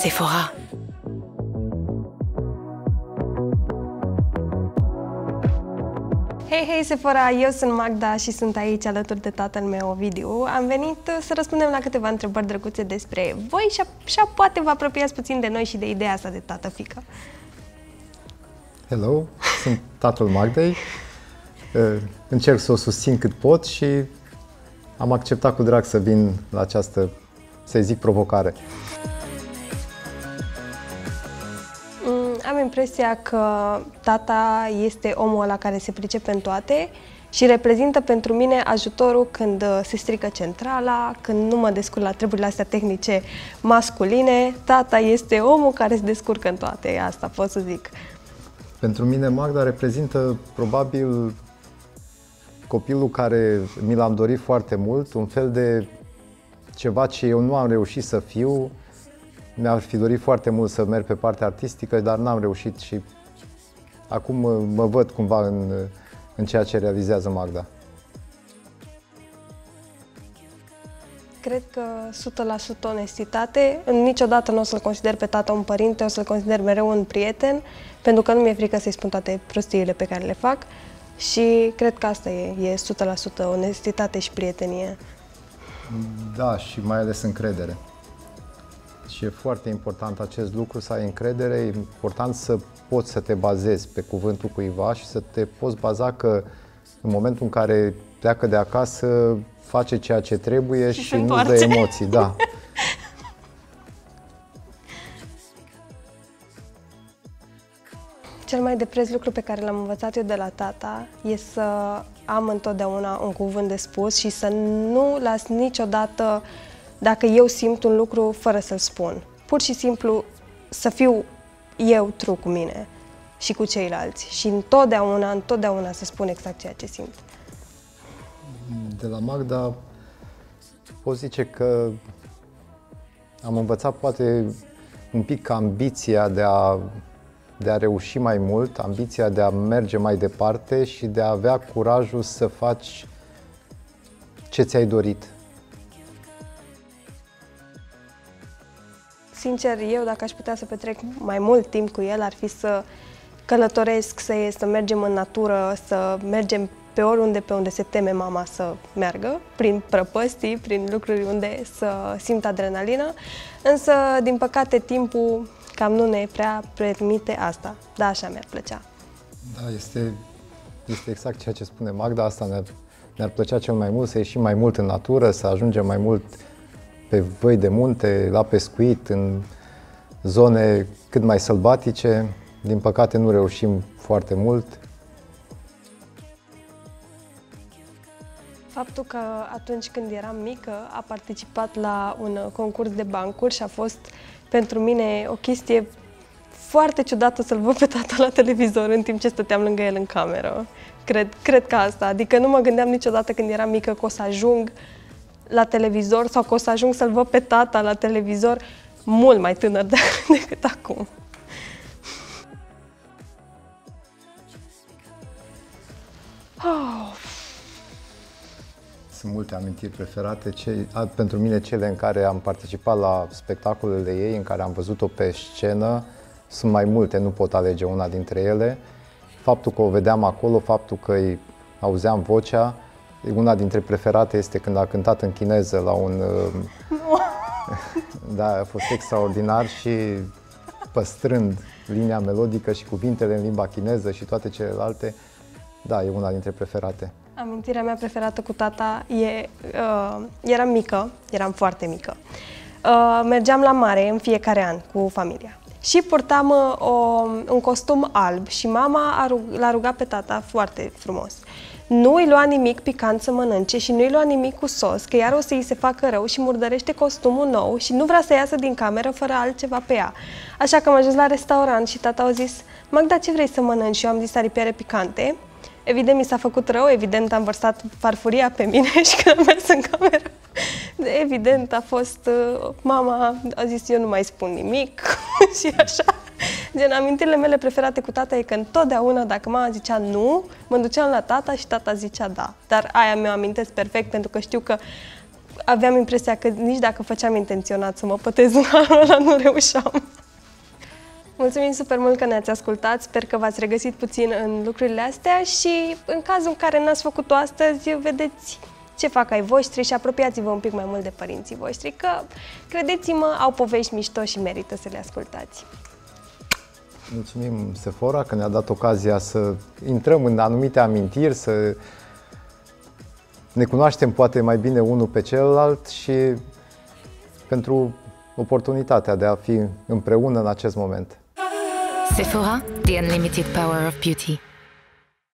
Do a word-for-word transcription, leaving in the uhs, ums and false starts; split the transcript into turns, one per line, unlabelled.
Sephora.
Hei, hei, Sephora! Eu sunt Magda și sunt aici alături de tatăl meu, Ovidiu. Am venit să răspundem la câteva întrebări drăguțe despre voi și așa poate vă apropiați puțin de noi și de ideea asta de tată-fică.
Hello, sunt tatăl Magdei. Încerc să o susțin cât pot și am acceptat cu drag să vin la această, să-i zic, provocare.
Am impresia că tata este omul ăla care se pricepe în toate și reprezintă pentru mine ajutorul când se strică centrala, când nu mă descurc la treburile astea tehnice masculine. Tata este omul care se descurcă în toate, asta pot să zic.
Pentru mine Magda reprezintă probabil copilul care mi l-am dorit foarte mult, un fel de ceva ce eu nu am reușit să fiu. Mi-ar fi dorit foarte mult să merg pe partea artistică, dar n-am reușit și acum mă, mă văd cumva în, în ceea ce realizează Magda.
Cred că o sută la sută onestitate. Niciodată nu o să-l consider pe tata un părinte, o să-l consider mereu un prieten, pentru că nu mi-e frică să-i spun toate prostiile pe care le fac și cred că asta e, e o sută la sută onestitate și prietenie.
Da, și mai ales încredere. Și e foarte important acest lucru, să ai încredere, e important să poți să te bazezi pe cuvântul cuiva și să te poți baza că în momentul în care pleacă de acasă face ceea ce trebuie și, și nu-ți dă emoții. Da.
Cel mai de preț lucru pe care l-am învățat eu de la tata e să am întotdeauna un cuvânt de spus și să nu las niciodată dacă eu simt un lucru fără să-l spun. Pur și simplu să fiu eu true cu mine și cu ceilalți și întotdeauna, întotdeauna să spun exact ceea ce simt.
De la Magda pot zice că am învățat poate un pic ambiția de a, de a reuși mai mult, ambiția de a merge mai departe și de a avea curajul să faci ce ți-ai dorit.
Sincer, eu dacă aș putea să petrec mai mult timp cu el, ar fi să călătoresc, să, să mergem în natură, să mergem pe oriunde pe unde se teme mama să meargă, prin prăpăstii, prin lucruri unde să simt adrenalină, însă, din păcate, timpul cam nu ne prea permite asta, dar așa mi-ar plăcea.
Da, este, este exact ceea ce spune Magda, asta ne-ar ne-ar plăcea cel mai mult, să ieșim mai mult în natură, să ajungem mai mult pe văi de munte, la pescuit, în zone cât mai sălbatice. Din păcate nu reușim foarte mult.
Faptul că atunci când eram mică a participat la un concurs de bancuri și a fost pentru mine o chestie foarte ciudată să-l văd pe tata la televizor în timp ce stăteam lângă el în cameră. Cred, cred că asta. Adică nu mă gândeam niciodată când eram mică că o să ajung la televizor sau că o să ajung să-l văd pe tata la televizor mult mai tânăr de decât acum. Oh.
Sunt multe amintiri preferate. Ce, pentru mine cele în care am participat la spectacolele ei, în care am văzut-o pe scenă, sunt mai multe, nu pot alege una dintre ele. Faptul că o vedeam acolo, faptul că îi auzeam vocea, una dintre preferate este când a cântat în chineză la un... Da, a fost extraordinar și păstrând linia melodică și cuvintele în limba chineză și toate celelalte, da, e una dintre preferate.
Amintirea mea preferată cu tata e... Uh, eram mică, eram foarte mică. Uh, mergeam la mare în fiecare an cu familia și purtam uh, o, un costum alb și mama l-a rugat pe tata foarte frumos. Nu îi lua nimic picant să mănânce și nu îi lua nimic cu sos, că iar o să îi se facă rău și murdărește costumul nou și nu vrea să iasă din cameră fără altceva pe ea. Așa că am ajuns la restaurant și tata a zis: Magda, ce vrei să mănânci? Și eu am zis aripiere picante. Evident, mi s-a făcut rău, evident, am vărsat farfuria pe mine și când am mers în cameră, evident, a fost, mama a zis, eu nu mai spun nimic și așa. Gen, amintirile mele preferate cu tata e că întotdeauna, dacă mama zicea nu, mă duceam la tata și tata zicea da. Dar aia mi-o amintesc perfect, pentru că știu că aveam impresia că nici dacă făceam intenționat să mă pătez în anul ăla, nu reușeam. Mulțumim super mult că ne-ați ascultat, sper că v-ați regăsit puțin în lucrurile astea și în cazul în care n-ați făcut-o astăzi, vedeți ce fac ai voștri și apropiați-vă un pic mai mult de părinții voștri, că, credeți-mă, au povești mișto și merită să le ascultați.
Mulțumim, Sephora, că ne-a dat ocazia să intrăm în anumite amintiri, să ne cunoaștem poate mai bine unul pe celălalt și pentru oportunitatea de a fi împreună în acest moment.
Sephora, the unlimited power of beauty.